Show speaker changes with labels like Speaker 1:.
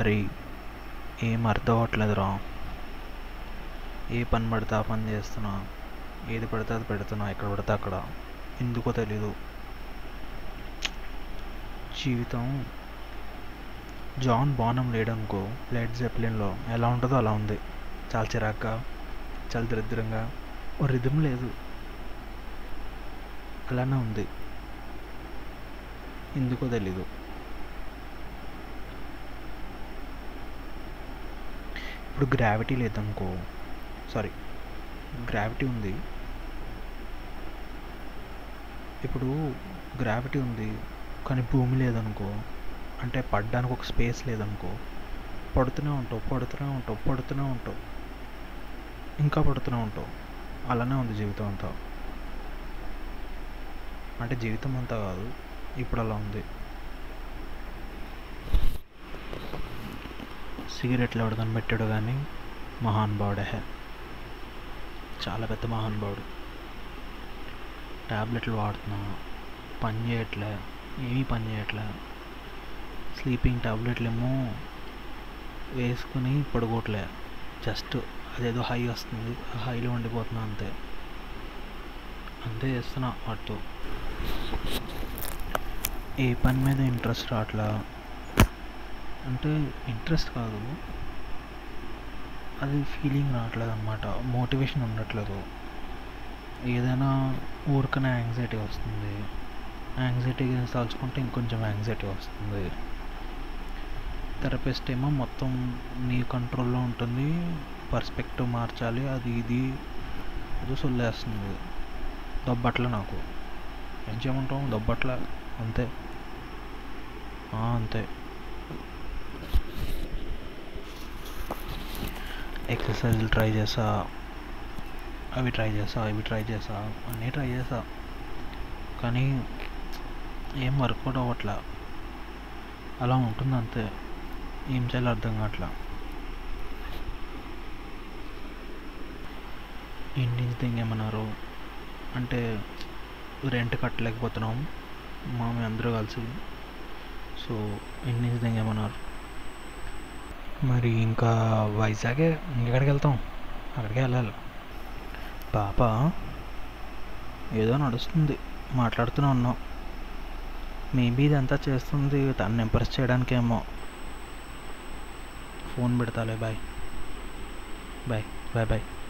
Speaker 1: అరే ఏం అర్థం అవ్వట్లేదురా. ఏ పని పడితే ఆ పని చేస్తున్నా, ఏది పడితే అది పెడుతున్నా, ఎక్కడ పడితే అక్కడ. ఎందుకో తెలీదు. జీవితం జాన్ బానం లేడనుకో లెడ్ జెప్లిన్లో ఎలా ఉంటుందో అలా ఉంది. చాలా చిరాగ్గా, చాలా దరిద్రంగా, ఓ రిథం లేదు, అలానే ఉంది. ఎందుకో తెలీదు. ఇప్పుడు గ్రావిటీ లేదనుకో, సారీ గ్రావిటీ ఉంది. ఇప్పుడు గ్రావిటీ ఉంది కానీ భూమి లేదనుకో, అంటే పడడానికి ఒక స్పేస్ లేదనుకో, పడుతూనే ఉంటావు, పడుతూనే ఉంటావు, పడుతూనే ఉంటావు, ఇంకా పడుతూనే ఉంటావు. అలానే ఉంది జీవితం అంతా. అంటే జీవితం అంతా కాదు, ఇప్పుడు అలా ఉంది. సిగరెట్లు ఎవడు కనిపెట్టాడు కానీ మహానుభావుడే, చాలా పెద్ద మహానుభావుడు. ట్యాబ్లెట్లు వాడుతున్నా, పని చేయట్లే, ఏమీ పని చేయట్లే. స్లీపింగ్ ట్యాబ్లెట్లు ఏమో వేసుకుని పడుకోవట్లే, జస్ట్ అదేదో హై వస్తుంది, ఆ హైలో ఉండిపోతున్నా, అంతే అంతే చేస్తున్నా వాటితో. ఏ పని మీద ఇంట్రెస్ట్ రావట్లా. అంటే ఇంట్రెస్ట్ కాదు, అది ఫీలింగ్ రావట్లేదు అన్నమాట, మోటివేషన్ ఉండట్లేదు. ఏదైనా ఊరికనే యాంగ్జైటీ వస్తుంది, యాంగ్జైటీ తలుచుకుంటే ఇంకొంచెం యాంగ్జైటీ వస్తుంది. థెరపిస్ట్ ఏమో మొత్తం నీ కంట్రోల్లో ఉంటుంది, పర్స్పెక్టివ్ మార్చాలి, అది ఇది అది సొల్లేస్తుంది. దొబ్బట్ల నాకు ఏం చేయమంటాం, దొబ్బట్ల అంతే. అంతే. ఎక్సర్సైజులు ట్రై చేసా, అవి ట్రై చేసా, ఇవి ట్రై చేసా, అన్నీ ట్రై చేసా, కానీ ఏం వర్కౌట్ అవ్వట్లా. అలా ఉంటుంది అంతే, ఏం చేయాలో అర్థం కావట్లా. ఇంటి నుంచి దింగేమన్నారు అంటే రెంట్ కట్టలేకపోతున్నాం మేము అందరూ కలిసి, సో ఇంటి నుంచి దింగేమన్నారు. మరి ఇంకా వైజాగే, ఇంకెక్కడికి వెళ్తాం, అక్కడికే వెళ్ళాలి. పాప ఏదో నడుస్తుంది, మాట్లాడుతూనే ఉన్నాం. మేబీ ఇదంతా చేస్తుంది తనని ఇంప్రెస్ చేయడానికేమో. ఫోన్ పెడతాలే, బాయ్ బాయ్ బాయ్ బాయ్.